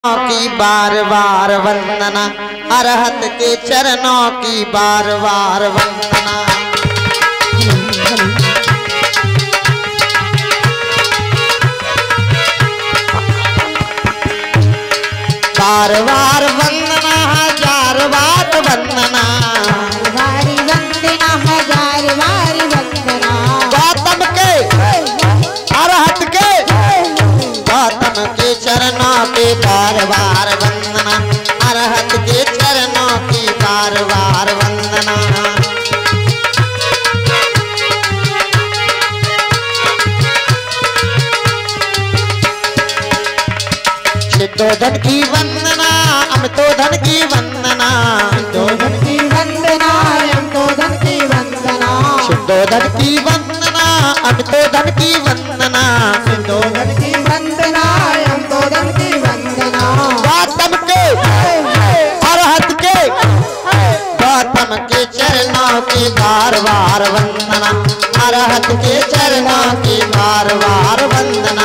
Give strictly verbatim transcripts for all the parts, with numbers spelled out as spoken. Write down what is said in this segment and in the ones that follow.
की बार बार वंदना, अरहत के चरणों की बार बार वंदना। बार बार वंदना हजार बार वंदना, बारी वंदना हजार बारी वंदना। गौतम के अरहत के गौतम के चरणों की बार बार वंदना, अरहत के चरणों की बार बार वंदना। सिद्धोधन की वंदना, अमितोधन की वंदना, सिद्धोधन की वंदना, अमितोधन की वंदना। सिद्धोधन की वंदना, अमितोधन की वंदना, सिद्धोधन की वंदना, अमितोधन की वंदना। गौतम के अरहत के गौतम के चरणों की बार बार वंदना, अरहत के चरणों की बार बार वंदना।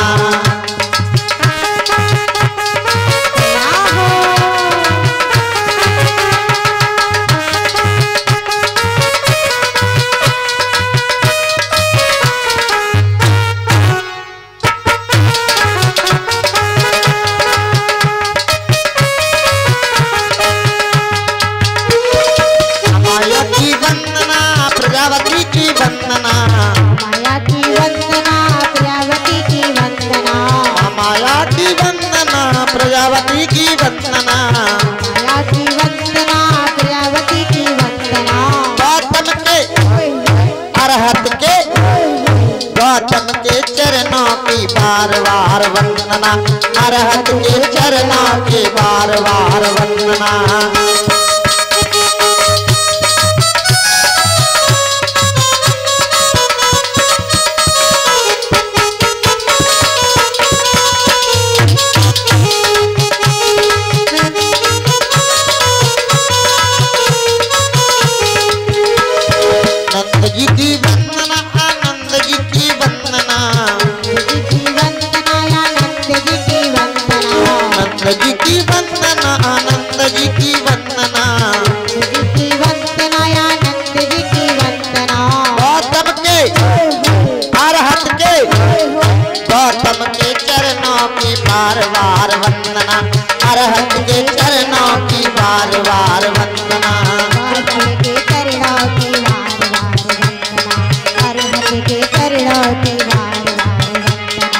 प्रजावती की वंदना, माया की वंदना, प्रजावती की वंदना। माया की वंदना, प्रजावती की वंदना, माया की वंदना, प्रजावती की वंदना। गौतम के अरहत के गौतम के चरणों की बार बार वंदना, अरहत के चरणों की बार बार वंदना। नंद जी की वंदना, आनंद जी की वंदना, जी की वंदना, आनंद जी की वंदना। नंद जी की वंदना, आनंद जी की वंदना, जी की वंदना, आनंद जी की वंदना। गौतम के अरहत के गौतम के चरणों की बार बार वंदना, अरहत के चरणों की बार बार वंदना। गौतम के चरणों की बार बार वंदना, अरहत के चरणों की बार बार वंदना।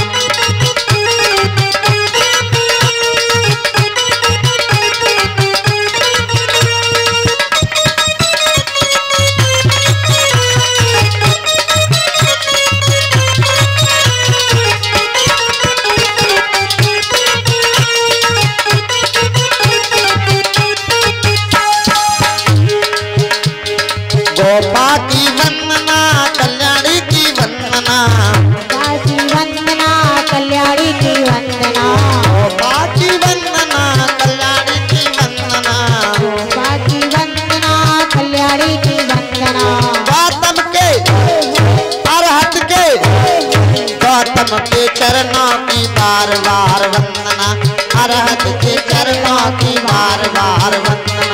गोपा की वंदना, कल्याणी की वंदना, गोपा की वंदना, कल्याणी की वंदना। गोपा की वंदना, कल्याणी की वंदना। गोपा की वंदना, कल्याणी की वंदना। गौतम के अरहत के गौतम के चरणों की बार बार वंदना, अरहत के चरणों की बार बार वंदना।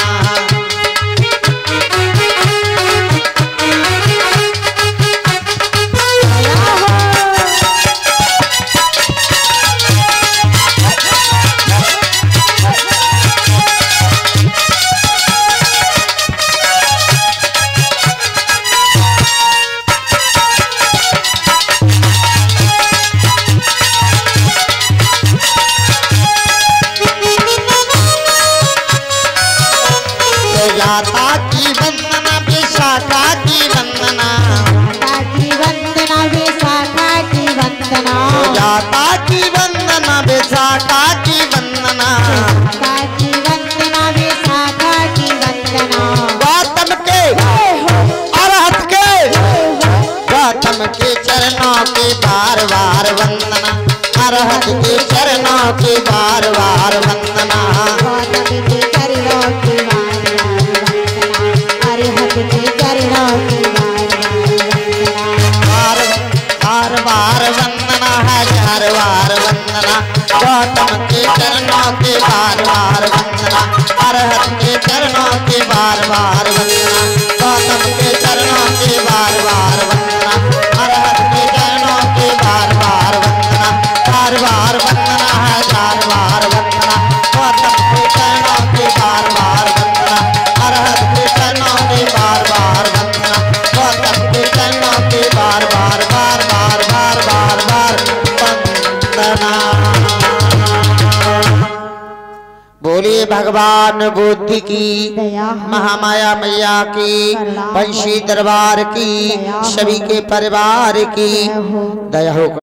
जाता की वंदना, विशाखा की वंदना, माता की वंदना, विशाखा की वंदना। जाता की वंदना, विशाखा की वंदना। माता की वंदना, विशाखा की वंदना। गौतम के अरहत के गौतम के चरणों की बार बार वंदना, अरहत के चरणों की बार बार वंदना। गौतम के चरणों की बार बार वंदना, अरहत के चरणों की बार बार वंदना। बार बार बार वंदना, हजार बार वंदना, गौतम के चरणों के बार बार वंदना, अरहत के चरणों की बार बार वंदना, गौतम के चरणों की बार बार वंदना, अरहत के चरणों की बार बार वंदना, बार बार वंदना है चार बार वंदना, गौतम के चरणों की बार बार वंदना, अरहत के चरणों की बार बार वंदना, गौतम के चरणों की बार बार बार बार बार बार बार वंदना। बोलिए भगवान बुद्ध की, महामाया मैया की, पंछी दरबार की, सभी के परिवार की दया हो।